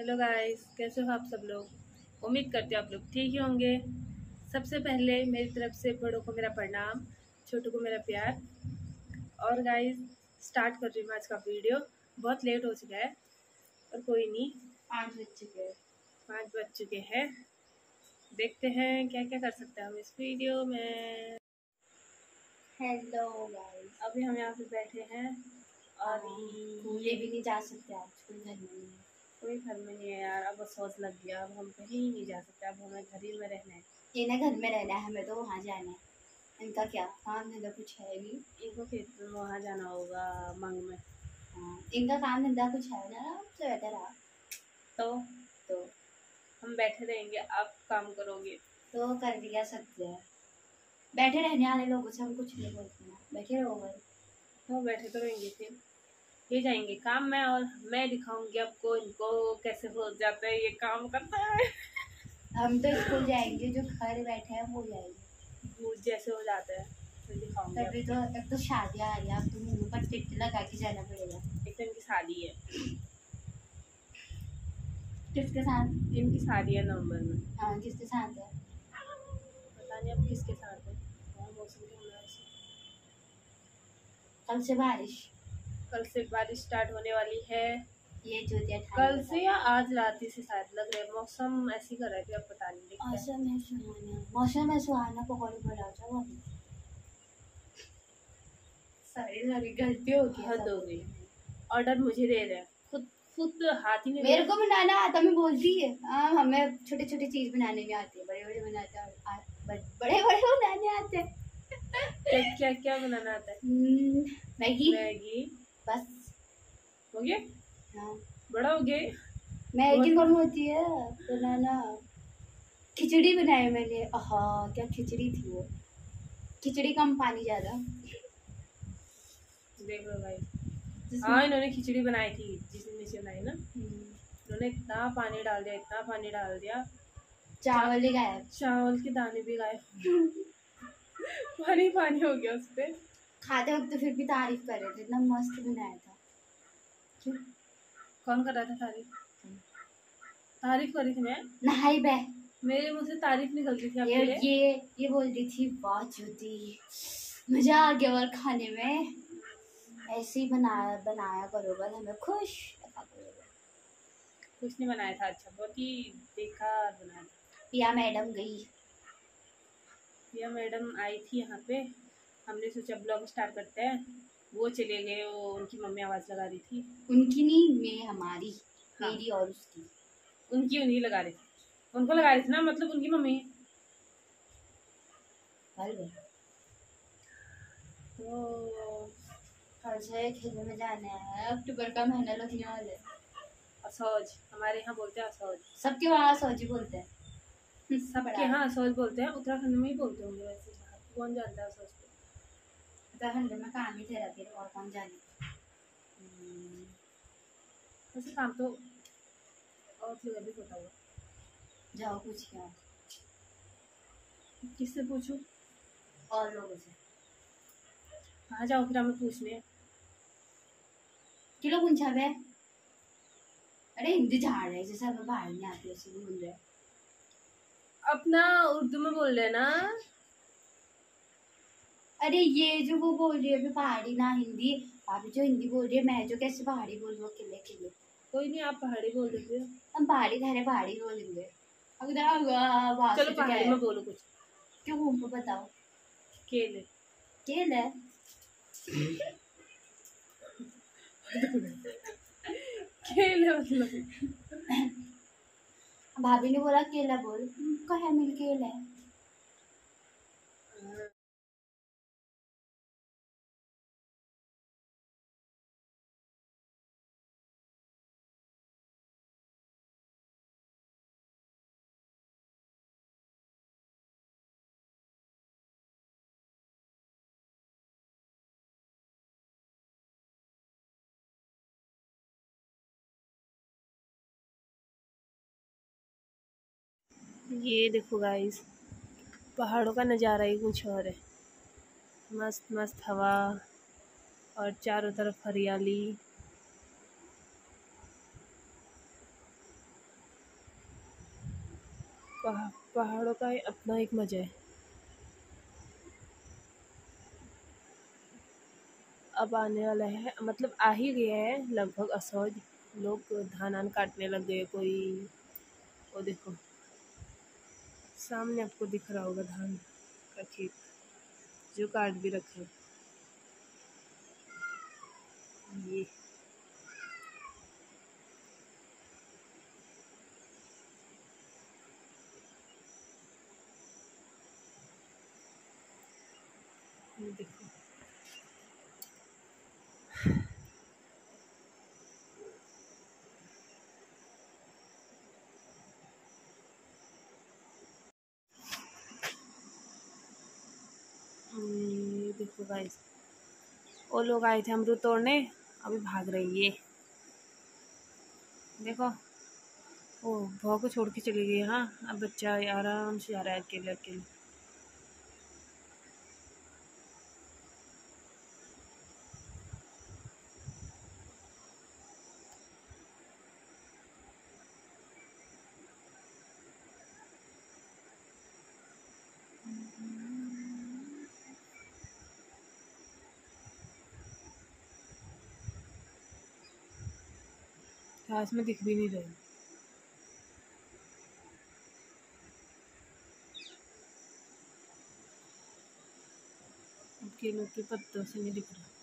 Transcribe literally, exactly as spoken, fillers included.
Hello guys, कैसे हो आप सब लोग। उम्मीद करते हो आप लोग ठीक ही होंगे। सबसे पहले मेरी तरफ से बड़ों को मेरा प्रणाम, छोटों को मेरा प्यार। और गाइस, स्टार्ट कर रही हूँ आज का वीडियो। बहुत लेट हो चुका है और कोई नहीं, पाँच बज चुके हैं पाँच बज चुके हैं। देखते हैं क्या क्या कर सकते हैं हम इस वीडियो में। Hello guys. अभी हम यहाँ पे बैठे हैं और घूमने भी नहीं जा सकते आज, कोई घर में नहीं है। कोई घर में नहीं है यार। अब सोच लग गया, अब हम कहीं नहीं जा सकते, अब हमें घर ही में रहना है। इन्हें घर में रहना है, हमें तो वहाँ जाना है। इनका क्या काम धंधा कुछ है नहीं। इनको फिर वहाँ जाना होगा मंग में। हाँ, इनका काम धंधा कुछ है ना, आराम से बैठा रहा। तो तो हम बैठे रहेंगे, आप काम करोगे। तो कर भी क्या सकते हैं, बैठे रहने वाले लोगों से हम कुछ नहीं बोलते हैं, बैठे रहो भाई। तो बैठे तो रहेंगे, फिर ये जाएंगे काम में और मैं दिखाऊंगी आपको इनको कैसे हो जाता है ये काम करता है। हम तो स्कूल जाएंगे, जो घर बैठे हैं वो जाएंगे। भूत जैसे हो जाता है तो दिखाऊंगी तभी तो एक तो शादियाँ आ रही है, अब तो मुँह पर टिक लगा के जाना पड़ेगा। आपको। एक तो इनकी शादी है, किसके साथ? इनकी शादी है नवंबर में। हाँ, किसके साथ है? पता नहीं अब किसके साथ है। वहाँ मौसम क्या हो रहा है ऐसे। कल से बारिश, कल से बारिश स्टार्ट होने वाली है। ये चूतिया कल से या आज रात से शायद लग रहा है। मौसम ऐसी कर रहा है कि अब पता नहीं। देखते हैं। मौसम है सुहाना, मौसम है सुहाना, पकौड़े बना जाओ अभी। सारी सारी गलती हो गई, हद हो गई। ऑर्डर मुझे दे रहे हैं, खुद खुद हाथ ही नहीं मेरे को बनाना आता, मैं बोलती है। हाँ, हमें छोटी छोटी चीज बनाने में आती है, बड़े बड़े बनाते हैं, बड़े बड़े बनाने आते हैं। क्या क्या क्या बनाना आता है? हम्म, मैगी। मैगी बस हो गया। हाँ, बड़ा हो गया। मैगी कौन होती है बनाना। खिचड़ी बनाई मैंने, हाँ क्या खिचड़ी थी वो, खिचड़ी कम पानी ज्यादा। देख लो भाई। हाँ, इन्होंने खिचड़ी बनाई थी जिसने नीचे बनाई ना, इन्होंने इतना पानी डाल दिया, इतना पानी डाल दिया, चावल ही गायब, चावल के दाने भी गायब। पानी पानी हो गया उस पे। खाते वक्त तो फिर भी तारीफ कर रहे थे, इतना मस्त बनाया था। क्यों? कौन कर रहा था तारीफ? तारीफ कर रही थी मैं? नहाई बे, मेरे मुंह से तारीफ निकलती थी आपके ये लिए। ये ये बोल रही थी, वाह ज्योति मजा आ गया और खाने में, ऐसे ही बनाया बनाया करो, बस हमें खुश रखा करो। कुछ नहीं बनाया था, अच्छा बहुत ही बेकार बनाया था। पिया मैडम गई, पिया मैडम आई थी यहाँ पे, हमने सोचा ब्लॉग स्टार्ट करते हैं, वो चले गए। वो उनकी मम्मी आवाज़ लगा रही थी। उनकी नहीं, मैं हमारी, हाँ, मेरी और उसकी। उनकी उन्हीं लगा रही थी, उनको लगा रही थी ना, मतलब उनकी मम्मी। कल गए, तो कल से खेलने में जाना है, अक्टूबर का महीना लगने वाला है। असौज, हमारे यहाँ बोलते हैं असौज। सबके वहाँ सौजी बोलते हैं। सबके यहाँ असौज बोलते हैं, उत्तराखंड में ही बोलते होंगे वैसे। कौन जानता है असौज को? उत्तराखंड में काम ही तेरा, फिर और कौन जाने। वैसे काम तो और जगह भी होता होगा। जाओ कुछ क्या, किससे पूछूं? और लोगों से। कहाँ जाओ फिर हमें पूछने? किलो पूछा बे, अरे हिंदी झाड़ रहे जैसे हमें बाहर नहीं आती, ऐसे बोल रहे। अपना उर्दू में बोल रहे ना। अरे ये जो वो बोल रही है अभी पहाड़ी ना हिंदी, आप जो हिंदी बोल रही है, मैं जो कैसे पहाड़ी बोल रही हूँ अकेले अकेले। कोई नहीं, आप पहाड़ी बोल देते हो। हम पहाड़ी थारे पहाड़ी बोलेंगे। चलो पहाड़ी में बोलो कुछ। क्यों, हमको बताओ। केले। केले केले मतलब भाभी ने बोला केला बोल, कहे मिल केला। ये देखो गाइस, पहाड़ों का नज़ारा ही कुछ और है। मस्त मस्त हवा और चारों तरफ हरियाली। पहा पहाड़ों का अपना एक मज़ा है। अब आने वाला है, मतलब आ ही गया है लगभग असौज। लोग धान आन काटने लग गए। कोई वो देखो सामने आपको दिख रहा होगा धान का खेत जो काट भी रखा है। ये ये देखो ये देखो गाइस, वो लोग आए थे अमरूद तोड़ने, अभी भाग रही है। देखो वो भाव को छोड़ के चली गई। हाँ, अब बच्चा आराम से जा रहा है अकेले अकेले। घास में दिख भी नहीं रही। केलों के पत्तों से नहीं दिख रहा।